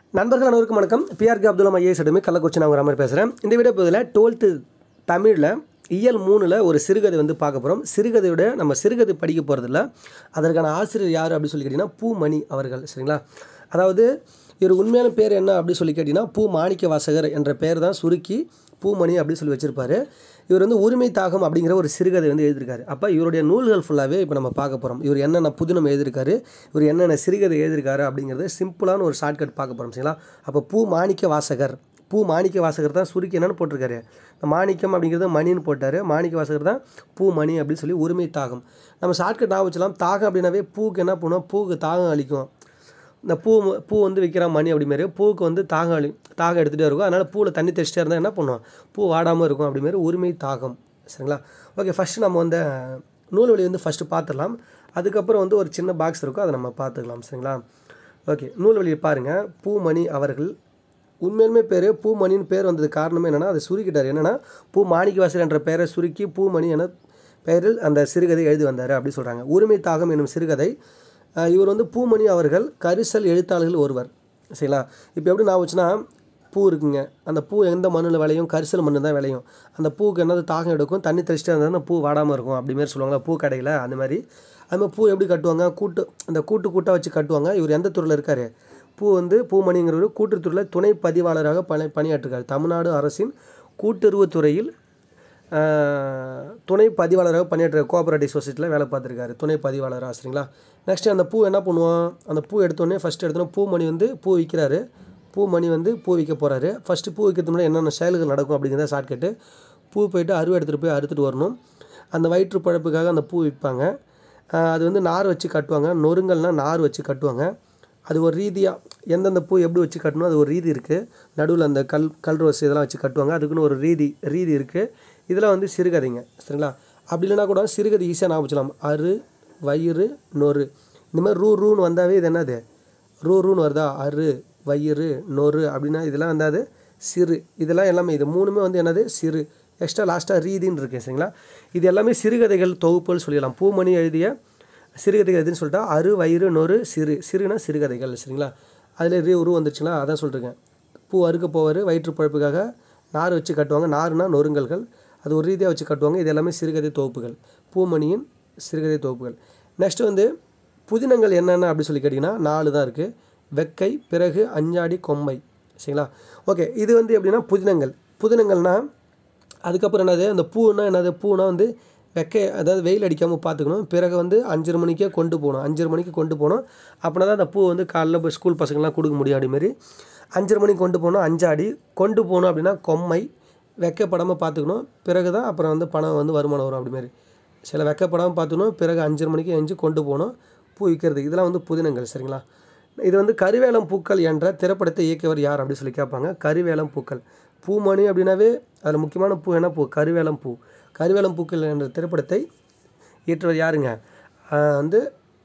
நண்பர்கள் அனைவருக்கும் வணக்கம். BRK Abdul IAS academy Kallakurichi நான் ராமர் பேசுகிறேன். இந்த வீடியோ பதில் 12th தமிழில் இயல் 3ல் ஒரு சிறுகதை வந்து பார்க்க போகிறோம். சிறுகதையோட நம்ம சிறுகதை படிக்க போகிறதில்ல, அதற்கான ஆசிரியர் யார் அப்படின்னு சொல்லி கேட்டிங்கன்னா பூமணி அவர்கள். சரிங்களா? அதாவது இவர் உண்மையான பேர் என்ன அப்படின்னு சொல்லி கேட்டிங்கன்னா பூ மாணிக்க வாசகர் என்ற பெயர் தான் சுருக்கி பூமணி அப்படின்னு சொல்லி வச்சுருப்பார். இவர் வந்து உரிமை தாகம் அப்படிங்கிற ஒரு சிறுகதை வந்து எழுதியிருக்காரு. அப்போ இவருடைய நூல்கள் ஃபுல்லாகவே இப்போ நம்ம பார்க்க போகிறோம். இவர் என்னென்ன புதினம் எழுதியிருக்காரு, இவர் என்னென்ன சிறுகதை எழுதியிருக்காரு அப்படிங்கிறது சிம்பிளான ஒரு ஷார்ட்கட் பார்க்க போகிறோம். சரிங்களா? அப்போ பூ மாணிக்க வாசகர், பூ மாணிக்க வாசகர் தான் சுருக்கி என்னென்னு போட்டிருக்காரு, மாணிக்கம் அப்படிங்கிறது மணின்னு போட்டார். மாணிக்க வாசகர் தான் பூ மணி அப்படின்னு சொல்லி உரிமை தாகம். நம்ம ஷார்ட்கட் நான் வச்சலாம். தாகம் அப்படின்னாவே பூக்கு என்ன பண்ணுவோம், பூக்கு தாகம் அளிக்கும். இந்த பூ வந்து விற்கிற மணி அப்படிமாரி பூவுக்கு வந்து தாகம் எடுத்துகிட்டே இருக்கும். அதனால் பூவில் தண்ணி தெளிச்சிட்டே இருந்தால் என்ன பண்ணுவோம், பூ வாடாமல் இருக்கும் அப்படிமாரி உரிமை தாகம். சரிங்களா? ஓகே, ஃபஸ்ட்டு நம்ம வந்து நூல்வழி வந்து ஃபஸ்ட்டு பார்த்துடலாம். அதுக்கப்புறம் வந்து ஒரு சின்ன பாக்ஸ் இருக்கும், அதை நம்ம பார்த்துக்கலாம். சரிங்களா? ஓகே, நூல்வழியை பாருங்கள். பூமணி அவர்கள் உண்மையுமே பேர் பூமணின்னு பேர் வந்தது காரணமே என்னென்னா அதை சுருக்கிட்டார். என்னென்னா பூ மாணிக்கவாசகர் என்ற பெயரை சுருக்கி பூமணி என பெயரில் அந்த சிறுகதை எழுதி வந்தார் அப்படி சொல்கிறாங்க. உரிமை தாகம் என்னும் சிறுகதை. இவர் வந்து பூமணி அவர்கள் கரிசல் எழுத்தாளர்கள் ஒருவர். சரிங்களா? இப்போ எப்படி நான் வச்சுன்னா பூ இருக்குங்க, அந்த பூ எந்த மண்ணில் விளையும், கரிசல் மண்ணு தான் விளையும். அந்த பூவுக்கு என்னது தாகம் எடுக்கும், தண்ணி தெளிச்சிட்டே இருந்தால் அந்த பூ வாடாமல் இருக்கும் அப்படிமாரி சொல்லுவாங்களா பூ கடையில். அந்த மாதிரி அதுமாதிரி பூ எப்படி கட்டுவாங்க, கூட்டாக வச்சு கட்டுவாங்க. இவர் எந்த துறையில் இருக்கார், பூமணிங்கிறவர் கூட்டுத்துறையில் துணை பதிவாளராக பணியாற்றிருக்கார். தமிழ்நாடு அரசின் கூட்டுறவுத்துறையில் துணை பதிவாளராக பணியாற்ற கோஆபரேட்டிவ் சொசைட்டியில் வேலை பார்த்துருக்காரு, துணை பதிவாளராக. சரிங்களா? நெக்ஸ்ட்டு அந்த பூ என்ன பண்ணுவோம், அந்த பூ எடுத்தோடனே பூமணி வந்து பூ விற்கிறாரு. பூமணி வந்து பூ விற்க போகிறாரு. ஃபஸ்ட்டு பூ விற்கிறதுக்கு முன்னாடி என்னென்ன செயல்கள் நடக்கும் அப்படிங்கிறத ஷார்ட்கட்டு. பூ போய்ட்டு எடுத்துகிட்டு போய் வரணும். அந்த வயிற்று பழப்புக்காக அந்த பூ விற்பாங்க. அது வந்து நார் வச்சு கட்டுவாங்க. நொறுங்கல்னால் நார் வச்சு கட்டுவாங்க. அது ஒரு ரீதியாக எந்தெந்த பூ எப்படி வச்சு கட்டணும் அது ஒரு ரீதி இருக்குது. நடுவில் அந்த கல் ரோஸ் இதெல்லாம் வச்சு கட்டுவாங்க. அதுக்குன்னு ஒரு ரீதி இருக்குது. இதெல்லாம் வந்து சிறுகதைங்க. சரிங்களா? அப்படி இல்லைனா கூட சிறுகதை ஈஸியாக நான் வச்சுக்கலாம். அரு வயிறு நொறு இந்த மாதிரி ரூன்னு வந்தாவே இது என்னது ரூன்னு வருதா, அரு வயிறு நொறு அப்படின்னா இதெல்லாம் வந்தாது சிறு. இதெல்லாம் எல்லாமே இது மூணுமே வந்து என்னது சிறு. எக்ஸ்ட்ரா லாஸ்ட்டாக ரீதின்னு இருக்குது. சரிங்களா? இது எல்லாமே சிறுகதைகள் தொகுப்புகள் சொல்லிடலாம். பூமணி எழுதிய சிறுகதைகள் எதுன்னு சொல்லிட்டா அரு வயிறு நொறு சிறுனா சிறுகதைகள். சரிங்களா? அதில் வந்துருச்சுங்களா, அதான் சொல்லிருக்கேன். பூ அறுக்க போவார், வயிற்று பழப்புக்காக நார் வச்சு கட்டுவாங்க. நார்னா நொறுங்கல்கள், அது ஒரு ரீதியாக வச்சு கட்டுவாங்க. இது எல்லாமே சிறுகதை தொகுப்புகள், பூமணியின் சிறுகதை தொகுப்புகள். நெக்ஸ்ட்டு வந்து புதினங்கள் என்னென்ன அப்படி சொல்லி கேட்டிங்கன்னா 4 தான் இருக்குது. வெக்கை, பிறகு, அஞ்சாடி, கொம்மை. சரிங்களா? ஓகே, இது வந்து எப்படின்னா புதினங்கள்னால் அதுக்கப்புறம் என்னது, அந்த பூனா என்னது, பூனா வந்து அதாவது வெயில் அடிக்காமல் பார்த்துக்கணும். பிறகு வந்து 5:30 மணிக்கே கொண்டு போகணும். 5:30 மணிக்கு கொண்டு போகணும். அப்படின்னா தான் அந்த பூ வந்து காலைல போய் ஸ்கூல் பசங்கள்லாம் கொடுக்க முடியும். அப்படிமாரி 5:30 மணிக்கு கொண்டு போகணும். அஞ்சாடி கொண்டு போகணும் அப்படின்னா கொம்மை. வெக்கப்படாமல் பார்த்துக்கணும். பிறகு தான் அப்புறம் வந்து பணம் வந்து வருமானம் வரும். அப்படிமாரி சில வெக்கப்படாமல் பார்த்துக்கணும். பிறகு 5:30 மணிக்கு எஞ்சி கொண்டு போகணும் பூ விற்கிறது. இதெல்லாம் வந்து புதினங்கள். சரிங்களா? இது வந்து கருவேலம் பூக்கள் என்ற திரைப்படத்தை இயக்கியவர் யார் அப்படின்னு சொல்லி கேட்பாங்க. கருவேலம் பூக்கள். பூமணி அப்படின்னாவே அதில் முக்கியமான பூ என்ன பூ, கருவேலம் பூ. கருவேலம் பூக்கள் என்ற திரைப்படத்தை இயற்றவர் யாருங்க, வந்து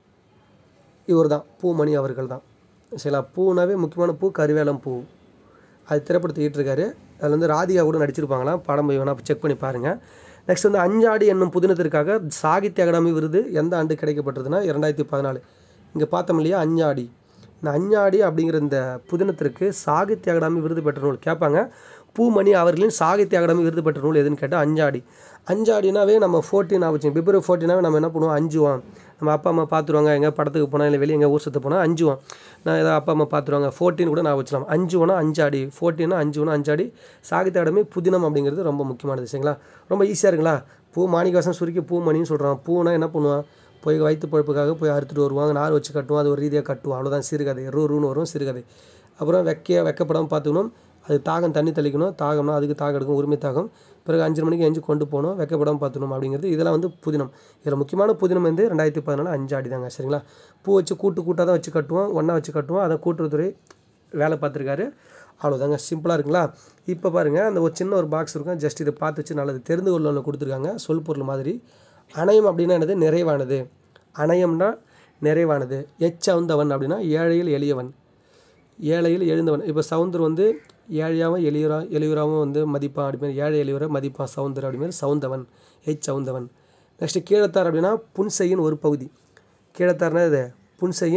இவர் தான், பூமணி அவர்கள் தான். சரிங்களா? பூனாவே முக்கியமான பூ கருவேலம் பூ. அது திரைப்படத்தை இயற்றிருக்காரு. அதில் வந்து ராதிகா கூட நடிச்சிருப்பாங்களாம். படம் போய் வேணால் செக் பண்ணி பாருங்கள். நெக்ஸ்ட் வந்து அஞ்சாடி என்னும் புதினத்திற்காக சாகித்ய அகாடமி விருது எந்த ஆண்டு கிடைக்கப்பட்டதுன்னா 2014. இங்கே பார்த்தோம் இல்லையா அஞ்சாடி. இந்த அஞ்சாடி அப்படிங்கிற இந்த புதினத்திற்கு சாகித்ய அகாடமி விருது பெற்ற நூல் கேட்பாங்க. பூமணி அவர்களின் சாகித்ய அகாடமி விருது பெற்ற நூல் எதுன்னு கேட்டால் அஞ்சாடி. அஞ்சாடினாவே நம்ம 14 ஆச்சு. பிப்ரவரி 14 நம்ம என்ன பண்ணுவோம், அஞ்சுவோம். நம்ம அப்பா அம்மா பார்த்துருவாங்க, எங்கே படத்துக்கு போனால் இல்லை வெளியே எங்கே ஊர் சுற்ற போனால் அஞ்சுவோம். நான் ஏதாவது அப்பா அம்மா பார்த்துருவாங்க 14 கூட நான் வச்சுக்கலாம். அஞ்சுவோன்னா அஞ்சாடி, 14 அஞ்சுவோன்னா அஞ்சாடி. சாகித்ய அகாடமி புதினம் அப்படிங்கிறது ரொம்ப முக்கியமானது. சரிங்களா? ரொம்ப ஈஸியாக இருக்குங்களா? பூ மாணிக்கவாசன் சுருக்கி பூமணின்னு சொல்கிறான். பூனா என்ன பண்ணுவான், போய் வயிற்று பழுப்புக்காக போய் அறுத்துட்டு வருவாங்க. நார் வச்சு கட்டுவோம். அது ஒரு ரீதியாக கட்டுவோம். அவ்வளோதான் சிறுகதை. ரூன்னு வரும் சிறுகதை. அப்புறம் வெக்கப்படாமல் பார்த்துக்கணும். அது தாகம் தண்ணி தெளிக்கணும். தாகம்னா அதுக்கு தாகம் எடுக்கும், உரிமை தாகம். பிறகு 5:30 மணிக்கு எஞ்சி கொண்டு போகணும். வெக்கப்படாமல் பார்த்துக்கணும் அப்படிங்கிறது. இதெல்லாம் வந்து புதினம். இதில் முக்கியமான புதினம் வந்து 2014 அஞ்சாடி தாங்க. சரிங்களா? பூ வச்சு கூட்டாக தான் வச்சு கட்டுவோம், ஒன்றா வச்சு கட்டுவோம். அதை கூட்டுறவுத்துறை வேலை பார்த்துருக்காரு. அவ்வளோதாங்க, சிம்பிளாக இருக்குங்களா? இப்போ பாருங்கள், அந்த ஒரு சின்ன ஒரு பாக்ஸ் இருக்கும். ஜஸ்ட் இதை பார்த்து வச்சு நல்லது தெரிந்து கொள்ளணும்னு கொடுத்துருக்காங்க. சொல் பொருள் மாதிரி. அணையம் அப்படின்னா என்னது, நிறைவானது. அணையம்னா நிறைவானது. எச்சவுந்தவன் அப்படின்னா ஏழையில் எளியவன், ஏழையில் எழுந்தவன். இப்போ சவுந்தர் வந்து ஏழையாகவும் எளியவராகவும் வந்து மதிப்பான். அப்படிமாரி ஏழை எளியவரை மதிப்பான் சவுந்தர். அப்படிமாரி சவுந்தவன், சவுந்தவன். நெக்ஸ்ட்டு கீழத்தார் அப்படின்னா புன்செய்யின் ஒரு பகுதி. கீழத்தார்னா இது புன்செய்யின்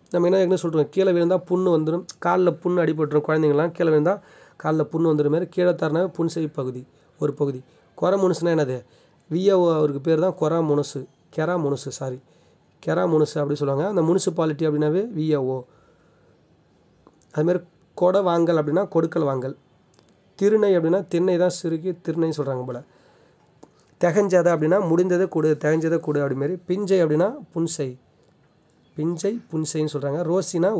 நம்ம என்ன ஏற்கனவே சொல்கிறோம், கீழே விழுந்தால் புண்ணு வந்துடும், காலில் புண்ணு அடிபட்டுரும், குழந்தைங்களாம் கீழே விழுந்தால் காலில் புண்ணு வந்துடும் மாரி கீழத்தாருனா புன்செய் பகுதி ஒரு பகுதி. கொர முனுசுனா என்னது, விஏஓ அவருக்கு பேர் தான் கெரா முனுசு கெரா முனுசு அப்படி சொல்லுவாங்க. அந்த முனிசிபாலிட்டி அப்படின்னாவே விஏஓ. அதுமாரி கொடை வாங்கல் அப்படின்னா கொடுக்கல் வாங்கல். திருநை அப்படின்னா திண்ணை தான் சுருக்கி திருநைன்னு சொல்கிறாங்க போல். தெகஞ்சதை அப்படின்னா முடிந்ததை கொடு, தெகஞ்சதை கொடு அப்படிமாரி. பிஞ்சை அப்படின்னா புன்செய், பிஞ்சை புன்செய்ன்னு சொல்கிறாங்க. ரோசினா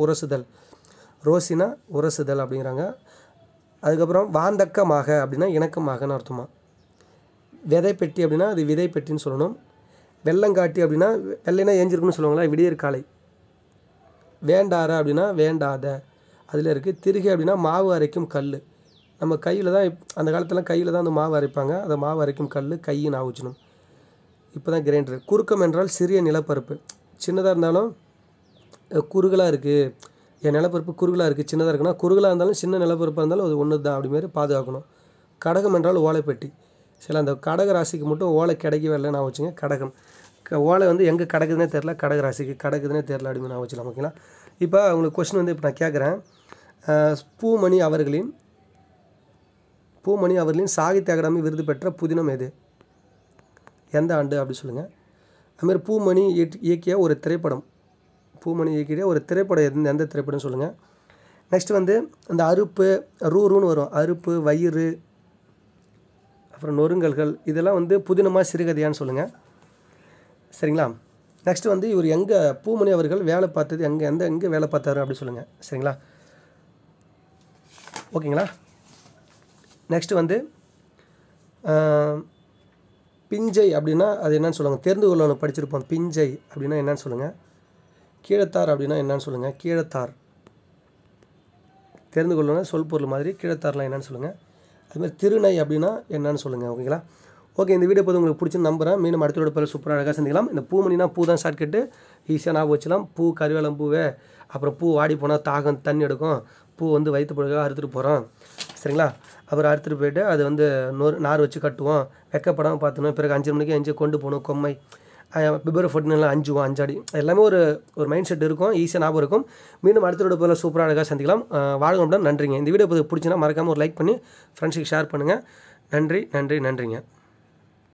உரசுதல் அப்படிங்கிறாங்க. அதுக்கப்புறம் வாந்தக்கமாக அப்படின்னா இணக்கமாகன்னு அர்த்தமா. விதை பெட்டி அப்படின்னா அது விதை பெட்டின்னு சொல்லணும். வெள்ளங்காட்டி அப்படின்னா வெள்ளைனா ஏஞ்சிருக்குன்னு சொல்லுவாங்களா, விடியற் காலை. வேண்டார அப்படின்னா வேண்டாத அதில் இருக்குது. திருகை அப்படின்னா மாவு அரைக்கும் கல். நம்ம கையில் தான் அந்த காலத்தில் கையில் தான் அந்த மாவு அரைப்பாங்க. அந்த மாவு அரைக்கும் கல் கையை ஆவுச்சணும். இப்போ தான் கிரைண்டர். குறுக்கம் என்றால் சிறிய நிலப்பரப்பு. சின்னதாக இருந்தாலும் குறுகலாக இருக்குது, என் நிலப்பரப்பு குறுகலாக இருக்குது, சின்னதாக இருக்குன்னா குறுகலாக இருந்தாலும் சின்ன நிலப்பரப்பாக இருந்தாலும் அது ஒன்று தான் அப்படிமாரி பாதுகாக்கணும். கடகம் என்றால் ஓலைப்பெட்டி. சில அந்த கடக ராசிக்கு மட்டும் ஓலை கிடைக்கவே இல்லை நான் வச்சுங்க. கடகம் ஓலை வந்து எங்கே கிடக்குதுன்னே தெரில, கடக ராசிக்கு கிடக்குதுன்னே தெரில அப்படின்னு நான் வச்சுக்கலாம். ஓகேங்களா. இப்போ உங்களுக்கு கொஸ்டின் வந்து இப்போ நான் கேட்குறேன், பூமணி அவர்களின் சாகித்ய அகாடமி விருது பெற்ற புதினம் எது, எந்த ஆண்டு அப்படி சொல்லுங்கள். அதுமாதிரி பூமணி இயக்கிய ஒரு திரைப்படம், எந்த திரைப்படம்னு சொல்லுங்கள். நெக்ஸ்ட் வந்து இந்த அறுப்பு ரூன்னு வரும், அறுப்பு வயிறு அப்புறம் நொறுங்கல்கள், இதெல்லாம் வந்து புதினமாக சிறுகதையான்னு சொல்லுங்கள். சரிங்களா. நெக்ஸ்ட் வந்து இவர் எங்கே பூமணி அவர்கள் வேலை பார்த்தது எங்கே வேலை பார்த்தாரு அப்படி சொல்லுங்கள். சரிங்களா. ஓகேங்களா. நெக்ஸ்ட் வந்து பிஞ்சை அப்படின்னா அது என்னன்னு சொல்லுங்கள். தெரிந்து கொள்ளணும் படிச்சிருப்போம். பிஞ்சை அப்படின்னா என்னன்னு சொல்லுங்கள். கீழத்தார் அப்படின்னா என்னன்னு சொல்லுங்கள். கீழத்தார் தெரிந்து கொள்ளணும் சொல் பொருள் மாதிரி. கீழத்தார்லாம் என்னன்னு சொல்லுங்கள். அதுமாதிரி திருநை அப்படின்னா என்னன்னு சொல்லுங்கள். ஓகேங்களா. ஓகே, இந்த வீடியோ பார்த்து உங்களுக்கு பிடிச்சி நம்புகிறேன். மீண்டும் அடுத்த வீடியோ பார்த்து சூப்பராக அழகாக சந்திக்கலாம். இந்த பூமணினா பூ தான் ஷார்ட்கட்டு, ஈஸியாக ஞாபகம் வச்சலாம். பூ கருவேலம் பூவே, அப்புறம் பூ வாடி போனால் தாகம் தண்ணி எடுக்கும், பூ வந்து வயிற்று பொழுதுக்காக அறுத்துட்டு போகிறோம். சரிங்களா. அப்புறம் அறுத்துட்டு போய்ட்டு அது வந்து நார் வச்சு கட்டுவோம், வெக்கப்படாமல் பார்த்துணும். பிறகு 5 மணிக்கு எஞ்சி கொண்டு போகணும். கொம்மை பிப்ரவரி 14 அஞ்சுவோம், 5 அடி எல்லாமே ஒரு மைண்ட் செட் இருக்கும், ஈஸியாக ஞாபகம் இருக்கும். மீண்டும் அடுத்த வீடியோ பார்த்து சூப்பராக அழகாக சந்திக்கலாம். வாழ்க நன்றிங்க. இந்த வீடியோ பார்த்து பிடிச்சினா மறக்காமல் ஒரு லைக் பண்ணி ஃப்ரெண்ட்ஸுக்கு ஷேர் பண்ணுங்கள். நன்றிங்க.